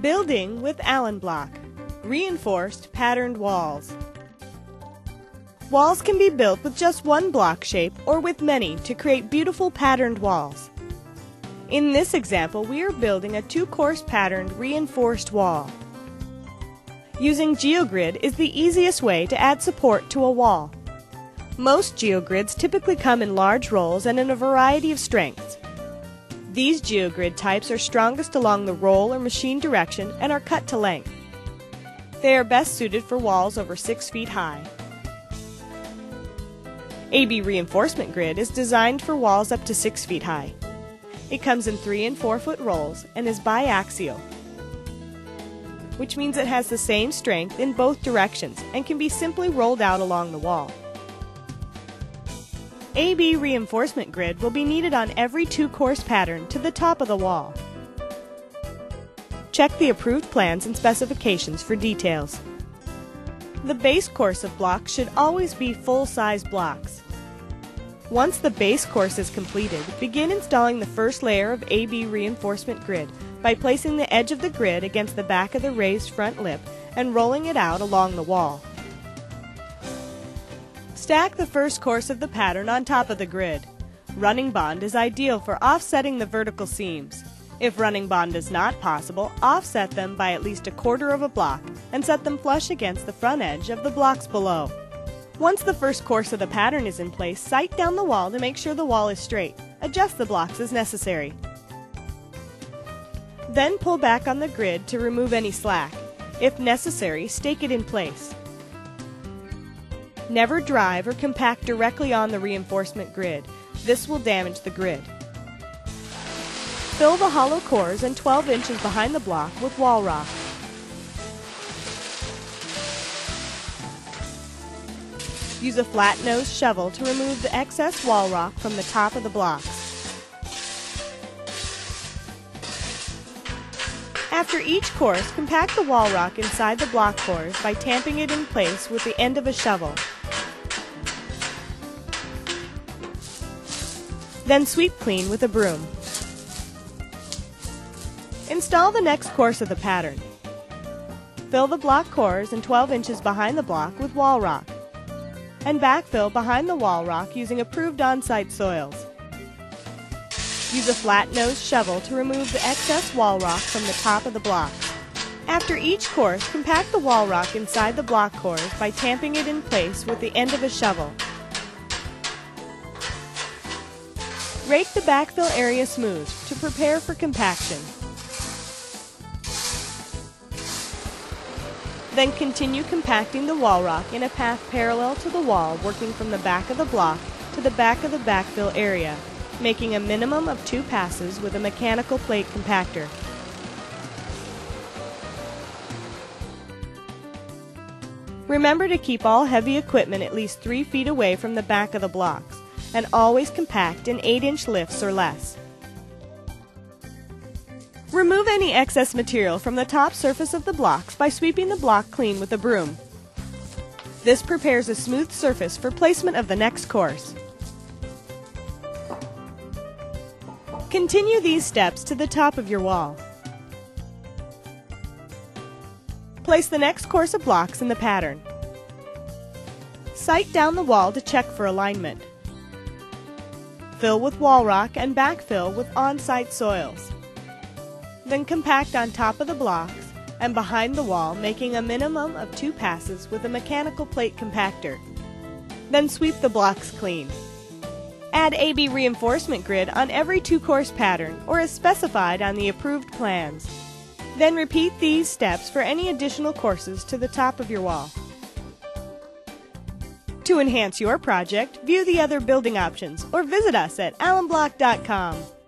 Building with Allan Block. Reinforced patterned walls. Walls can be built with just one block shape or with many to create beautiful patterned walls. In this example, we are building a two-course patterned reinforced wall. Using geogrid is the easiest way to add support to a wall. Most geogrids typically come in large rolls and in a variety of strengths. These geogrid types are strongest along the roll or machine direction and are cut to length. They are best suited for walls over 6 feet high. Abbey reinforcement grid is designed for walls up to 6 feet high. It comes in 3 and 4 foot rolls and is biaxial, which means it has the same strength in both directions and can be simply rolled out along the wall. Abbey reinforcement grid will be needed on every two-course pattern to the top of the wall. Check the approved plans and specifications for details. The base course of blocks should always be full-size blocks. Once the base course is completed, begin installing the first layer of Abbey reinforcement grid by placing the edge of the grid against the back of the raised front lip and rolling it out along the wall. Stack the first course of the pattern on top of the grid. Running bond is ideal for offsetting the vertical seams. If running bond is not possible, offset them by at least 1/4 of a block and set them flush against the front edge of the blocks below. Once the first course of the pattern is in place, sight down the wall to make sure the wall is straight. Adjust the blocks as necessary. Then pull back on the grid to remove any slack. If necessary, stake it in place. Never drive or compact directly on the reinforcement grid. This will damage the grid. Fill the hollow cores and 12 inches behind the block with wall rock. Use a flat-nosed shovel to remove the excess wall rock from the top of the blocks. After each course, compact the wall rock inside the block cores by tamping it in place with the end of a shovel. Then sweep clean with a broom. Install the next course of the pattern. Fill the block cores and 12 inches behind the block with wall rock, and backfill behind the wall rock using approved on-site soils. Use a flat-nosed shovel to remove the excess wall rock from the top of the block. After each course, compact the wall rock inside the block cores by tamping it in place with the end of a shovel. Rake the backfill area smooth to prepare for compaction. Then continue compacting the wall rock in a path parallel to the wall, working from the back of the block to the back of the backfill area, making a minimum of 2 passes with a mechanical plate compactor. Remember to keep all heavy equipment at least 3 feet away from the back of the blocks, and always compact in 8-inch lifts or less. Remove any excess material from the top surface of the blocks by sweeping the block clean with a broom. This prepares a smooth surface for placement of the next course. Continue these steps to the top of your wall. Place the next course of blocks in the pattern. Sight down the wall to check for alignment. Fill with wall rock and backfill with on-site soils. Then compact on top of the blocks and behind the wall, making a minimum of 2 passes with a mechanical plate compactor. Then sweep the blocks clean. Add Abbey reinforcement grid on every two-course pattern or as specified on the approved plans. Then repeat these steps for any additional courses to the top of your wall. To enhance your project, view the other building options or visit us at allanblock.com.